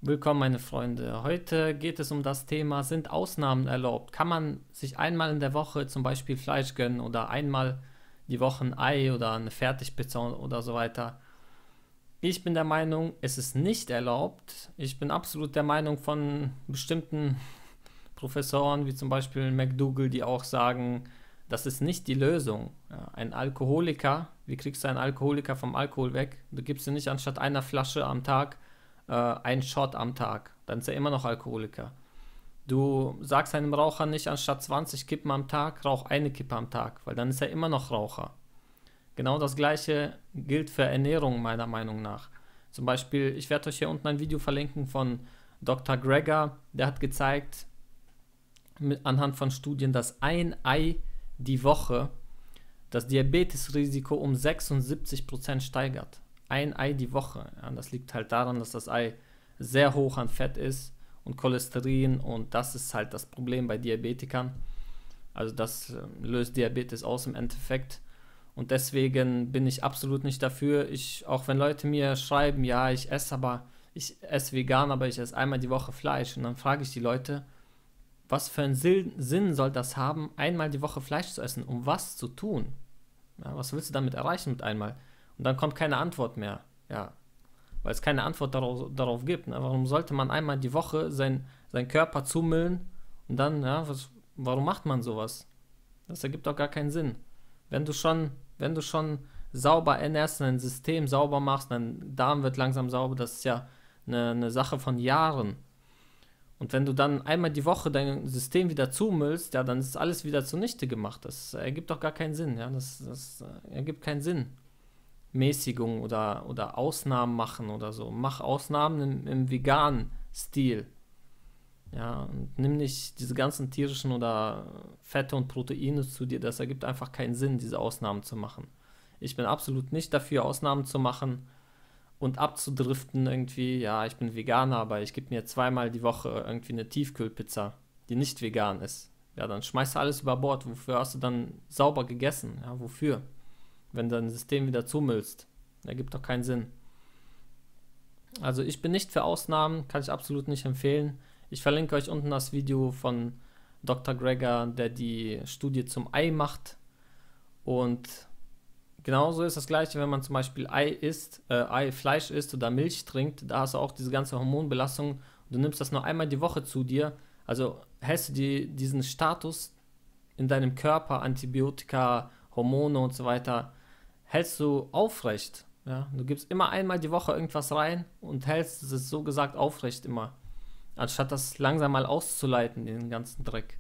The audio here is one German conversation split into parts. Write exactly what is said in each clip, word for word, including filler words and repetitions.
Willkommen, meine Freunde. Heute geht es um das Thema, sind Ausnahmen erlaubt? Kann man sich einmal in der Woche zum Beispiel Fleisch gönnen oder einmal die Woche ein Ei oder eine Fertigpizza oder so weiter? Ich bin der Meinung, es ist nicht erlaubt. Ich bin absolut der Meinung von bestimmten Professoren, wie zum Beispiel McDougall, die auch sagen, das ist nicht die Lösung. Ja, ein Alkoholiker, wie kriegst du einen Alkoholiker vom Alkohol weg? Du gibst ihm nicht anstatt einer Flasche am Tag äh, einen Shot am Tag. Dann ist er immer noch Alkoholiker. Du sagst einem Raucher nicht anstatt zwanzig Kippen am Tag, rauch eine Kippe am Tag, weil dann ist er immer noch Raucher. Genau das gleiche gilt für Ernährung meiner Meinung nach. Zum Beispiel, ich werde euch hier unten ein Video verlinken von Doktor Greger, der hat gezeigt, mit, anhand von Studien, dass ein Ei die Woche das Diabetesrisiko um sechsundsiebzig Prozent steigert. Ein Ei die Woche. Ja, das liegt halt daran, dass das Ei sehr hoch an Fett ist und Cholesterin, und das ist halt das Problem bei Diabetikern. Also das äh, löst Diabetes aus im Endeffekt. Und deswegen bin ich absolut nicht dafür. Ich, auch wenn Leute mir schreiben, ja, ich esse aber, ich esse vegan, aber ich esse einmal die Woche Fleisch. Und dann frage ich die Leute, was für einen Sinn soll das haben, einmal die Woche Fleisch zu essen? Um was zu tun? Ja, was willst du damit erreichen mit einmal? Und dann kommt keine Antwort mehr. Ja, weil es keine Antwort darauf, darauf gibt. Ne? Warum sollte man einmal die Woche sein, seinen Körper zumüllen und dann, ja, was, warum macht man sowas? Das ergibt doch gar keinen Sinn. Wenn du schon, wenn du schon sauber ernährst, dein System sauber machst, dein Darm wird langsam sauber, das ist ja eine, eine Sache von Jahren. Und wenn du dann einmal die Woche dein System wieder zumüllst, ja, dann ist alles wieder zunichte gemacht. Das ergibt doch gar keinen Sinn. Ja? Das, das ergibt keinen Sinn. Mäßigung oder, oder Ausnahmen machen oder so. Mach Ausnahmen im, im veganen Stil. Ja, und nimm nicht diese ganzen tierischen oder Fette und Proteine zu dir. Das ergibt einfach keinen Sinn, diese Ausnahmen zu machen. Ich bin absolut nicht dafür, Ausnahmen zu machen und abzudriften irgendwie. Ja, ich bin Veganer, aber ich gebe mir zweimal die Woche irgendwie eine Tiefkühlpizza, die nicht vegan ist. Ja, dann schmeißt du alles über Bord. Wofür hast du dann sauber gegessen? Ja, wofür? Wenn du dein System wieder zumüllst. Ergibt doch keinen Sinn. Also ich bin nicht für Ausnahmen, kann ich absolut nicht empfehlen. Ich verlinke euch unten das Video von Doktor Greger, der die Studie zum Ei macht. Und genauso ist das gleiche, wenn man zum Beispiel Ei isst, äh, Ei, Fleisch isst oder Milch trinkt, da hast du auch diese ganze Hormonbelastung. Du nimmst das nur einmal die Woche zu dir, also hältst du die, diesen Status in deinem Körper, Antibiotika, Hormone und so weiter, hältst du aufrecht. Ja? Du gibst immer einmal die Woche irgendwas rein und hältst es so gesagt aufrecht immer, anstatt das langsam mal auszuleiten, den ganzen Dreck.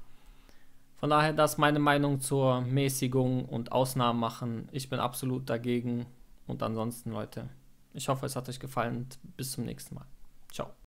Von daher, das ist meine Meinung zur Mäßigung und Ausnahmen machen. Ich bin absolut dagegen. Und ansonsten, Leute, ich hoffe, es hat euch gefallen und bis zum nächsten Mal. Ciao.